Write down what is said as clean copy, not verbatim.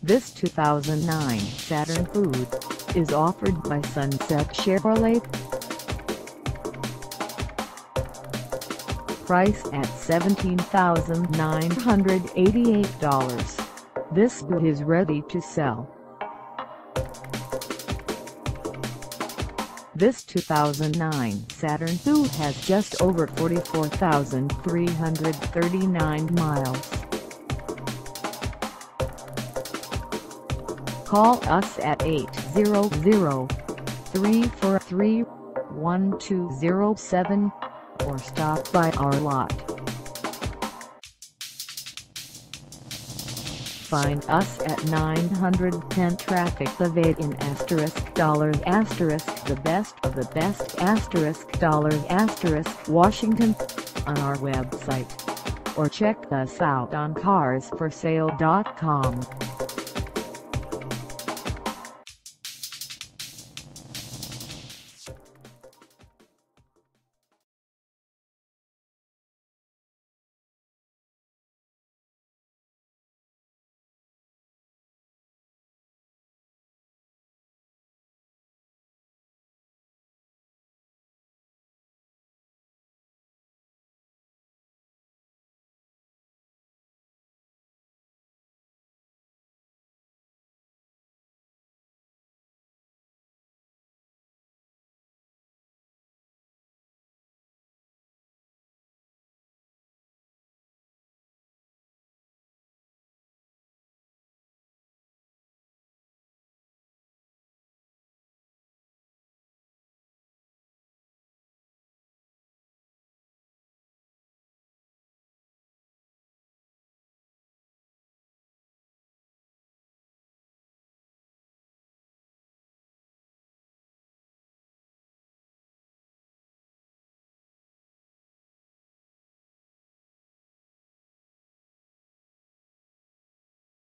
This 2009 Saturn VUE is offered by Sunset Chevrolet. Price at $17,988. This VUE is ready to sell. This 2009 Saturn VUE has just over 44,339 miles. Call us at 800-343-1207 or stop by our lot. Find us at 910 Traffic Ave in ***, the best of the best ***, Washington on our website, or check us out on carsforsale.com.